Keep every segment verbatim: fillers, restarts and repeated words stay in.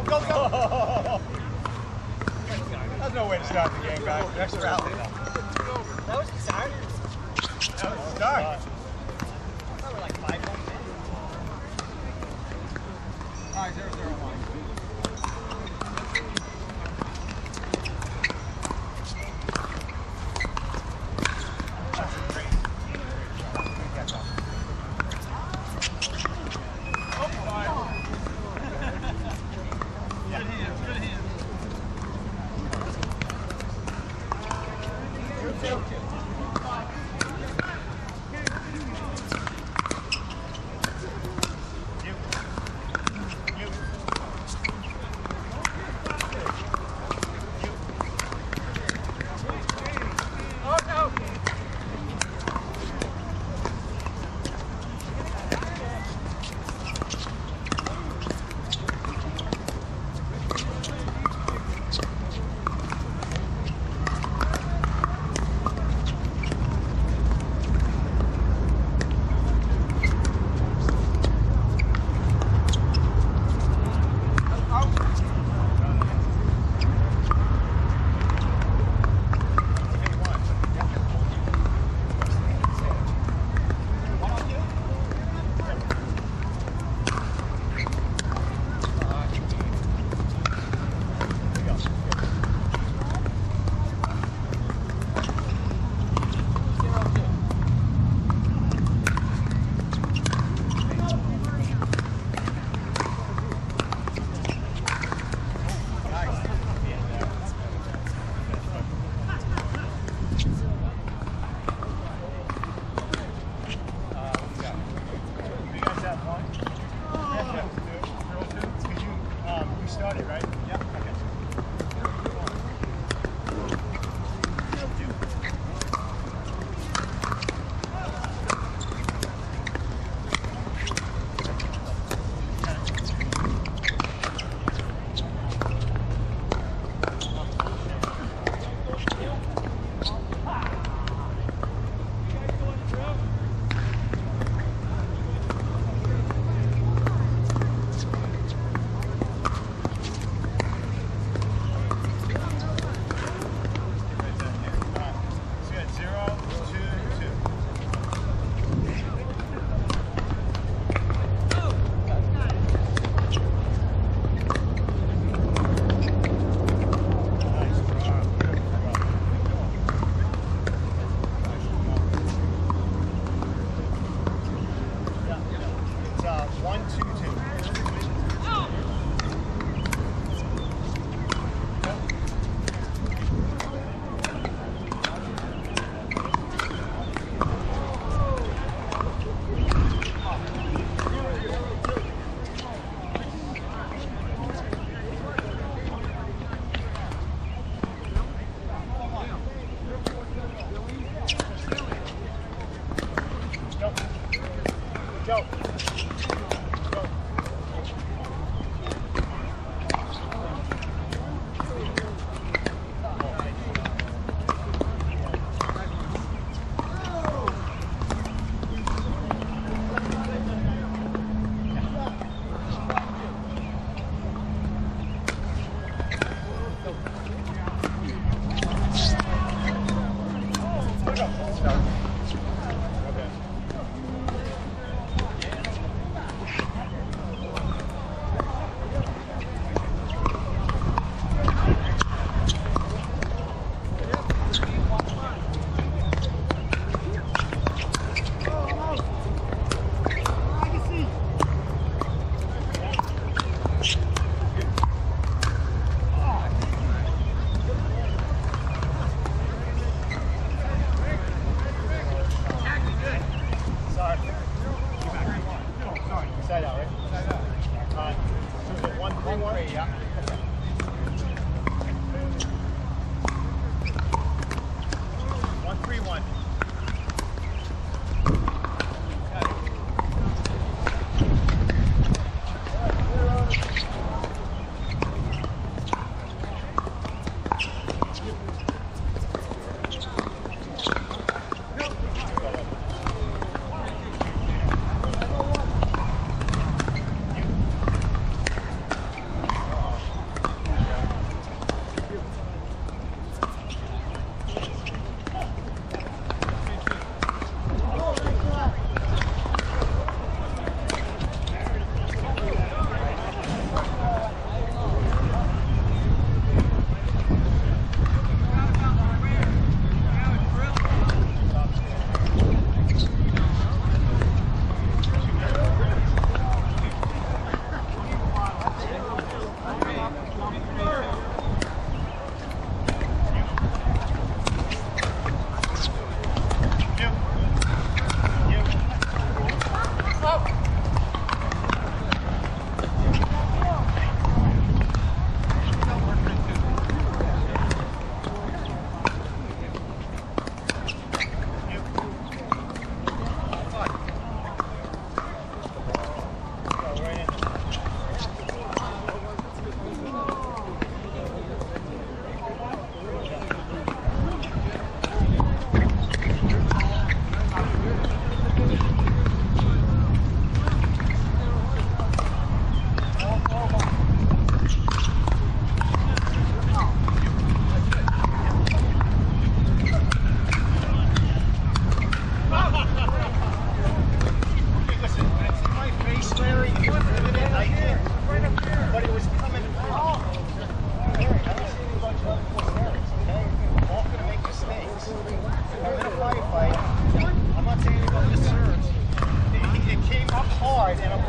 go, go! That's no way to start the game, guys. Next rally. That was the start? That was the start. I thought we were like five minutes in. All right, zero, zero, one.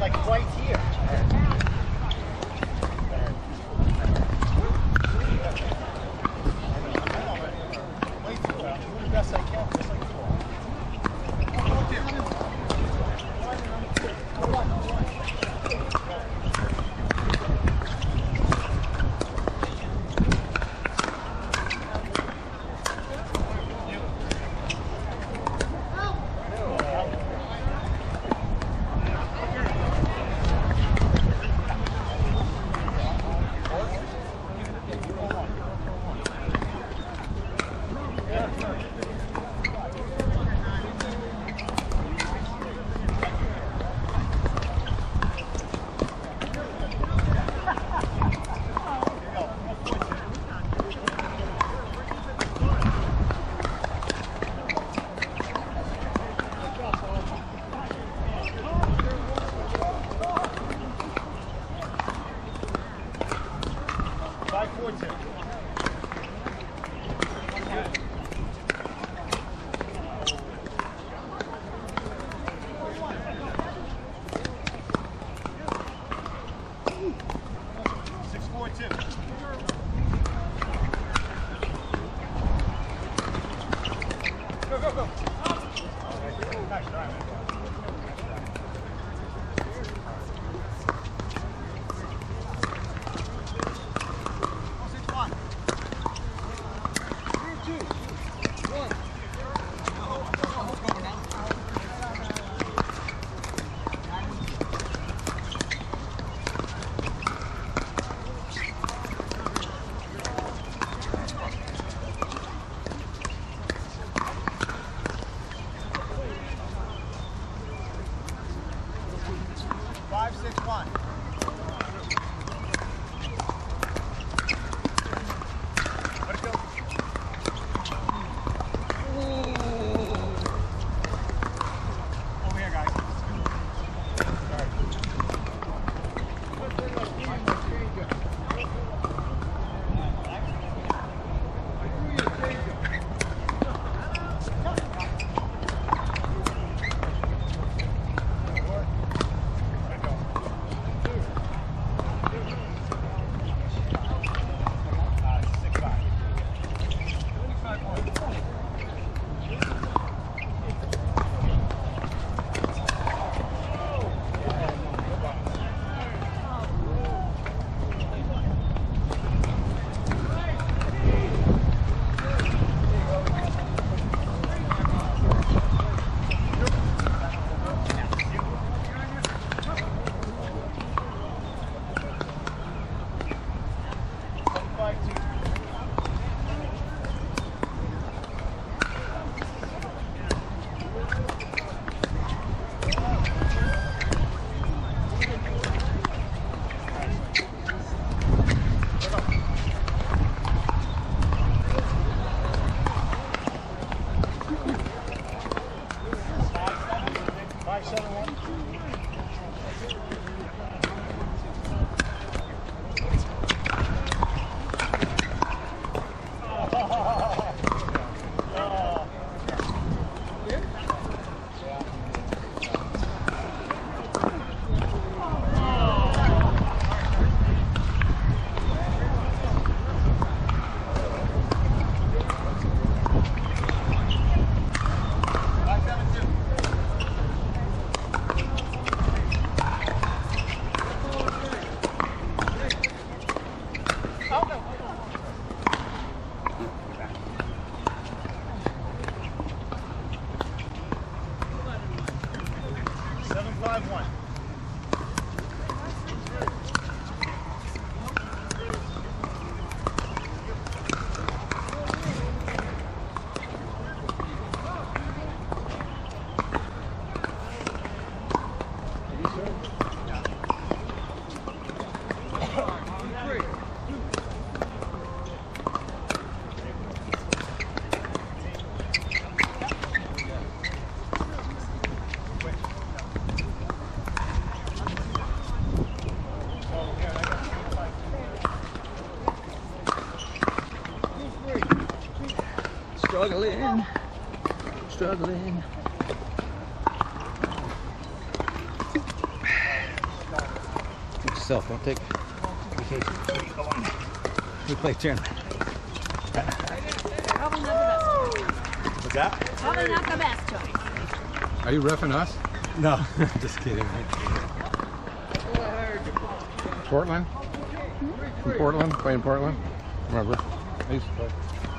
like right here. Way too well. Do the best I can, just like before. Five, four, two. Six, four, two. Go, go, go. Nice try, man. Five, six, one. Let it go. Over here, guys. Sorry. Five, seven, one. Seven, five, one. Struggling, struggling. yourself. Don't take vacation. Go on. We play tournament. Probably not the best choice. What's that? Probably not the best choice. Are you reffing us? No. Just kidding. Portland? From Portland? Play in Portland? Remember? I used to play.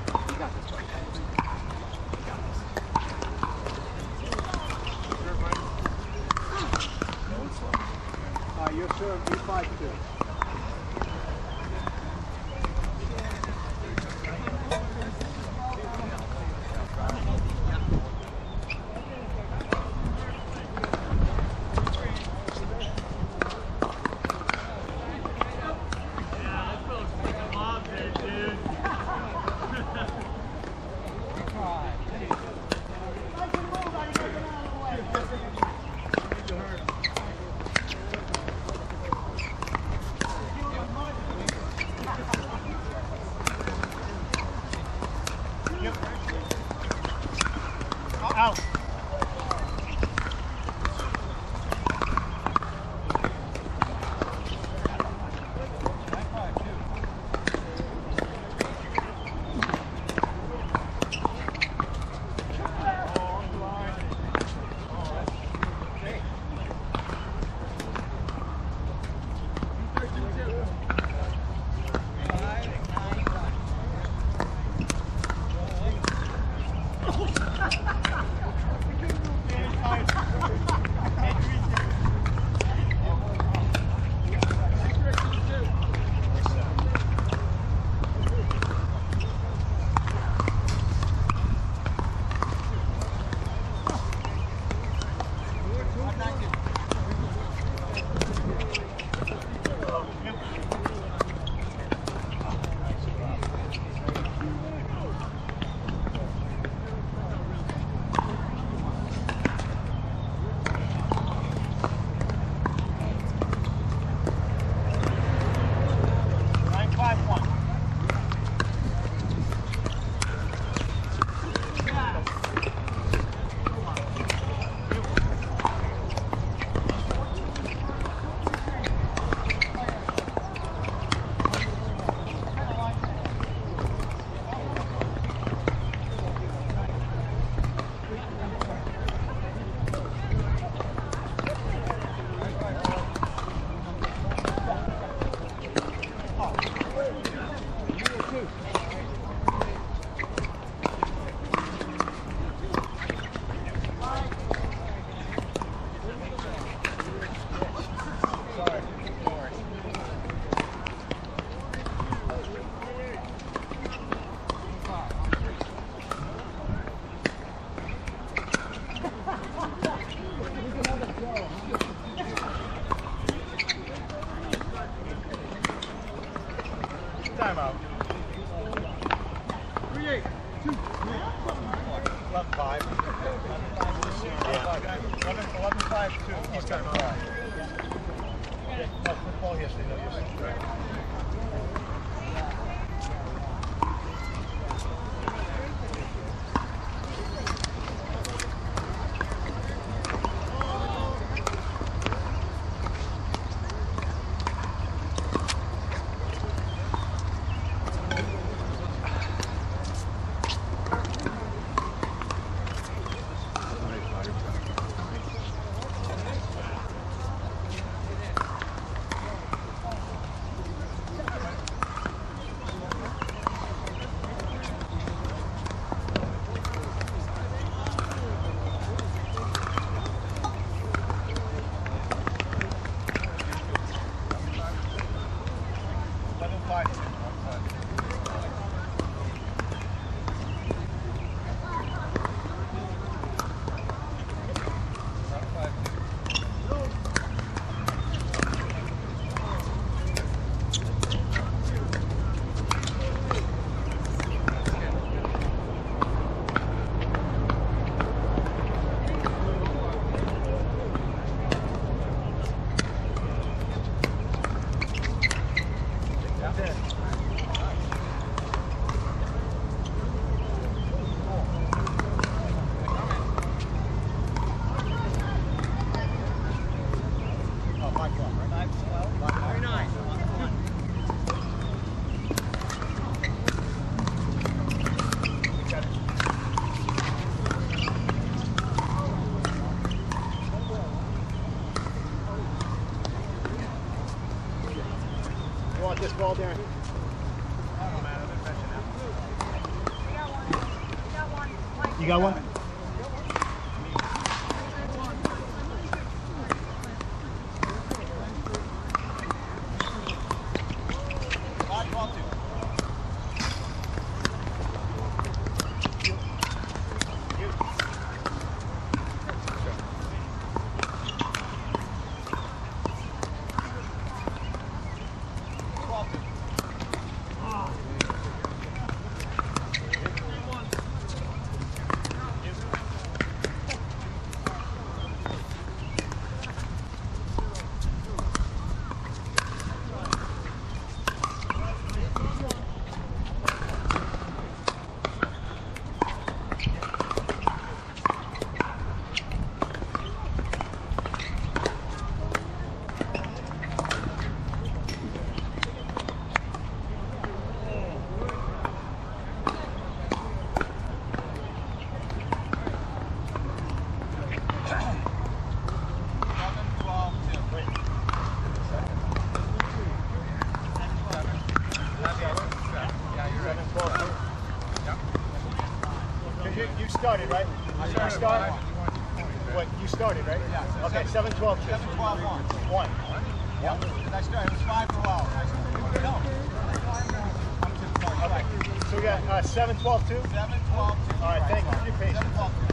Uh, you're sure B five two. Out. Timeout. Three eight. Two. Eleven five. Eleven eleven five two. He's got five. No football yesterday. No yesterday. this ball, Darrin? You got one? You, you started, right? You started? What, you started, right? Yeah. Okay, seven twelve two. seven twelve one. One. Yeah. I started. It was five for a while. No. Okay. So we got uh, seven twelve two? seven twelve two. All right, thank you for your patience. seven twelve two.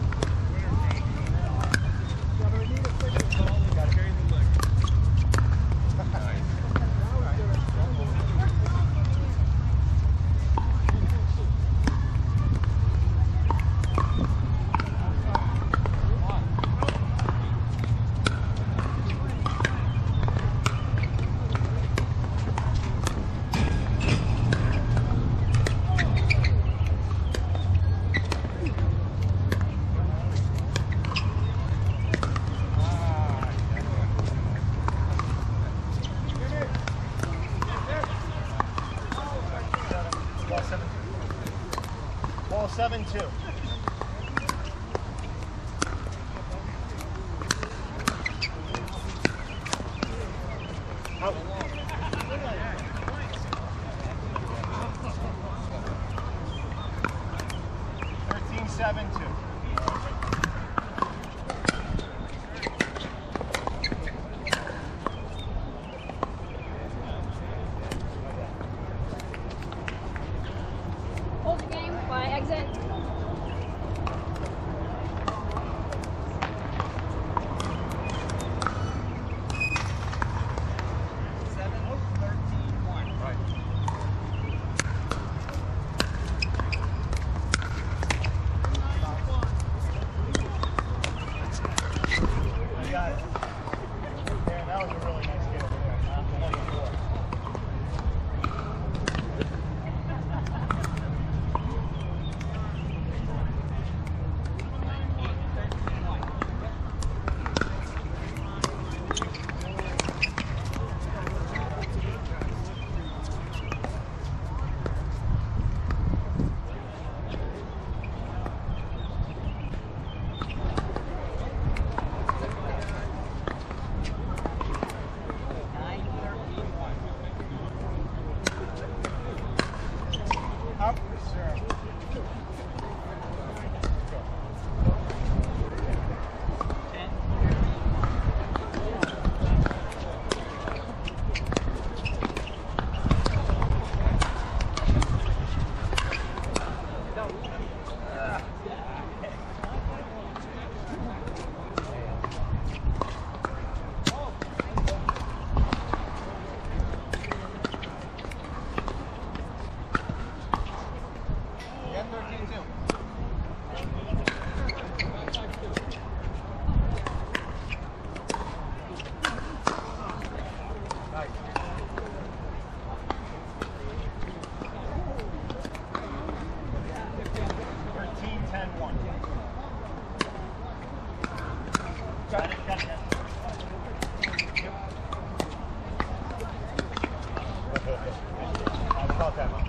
Ball seven two. Out. thirteen seven two. Hold the game by exit. Got it, got it, got it. I'll call that one.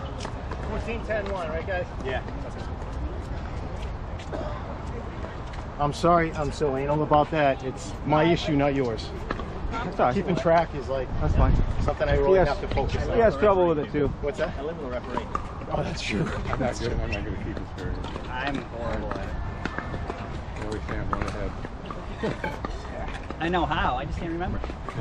fourteen ten one, right guys? Yeah. I'm sorry, I'm so anal about that. It's my issue, not yours. That's all right. Keeping track is like That's fine. something I really He has, have to focus on. he has trouble with it too. What's that? I live with a referee. Oh, that's true. I'm not good. I'm not going to keep it straight. I'm horrible at it. I always stand one ahead. I know how, I just can't remember.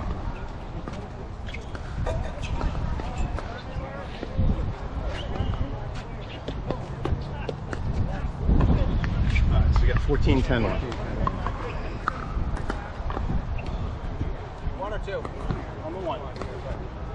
Alright, so we got fourteen ten left. One or two? Number one.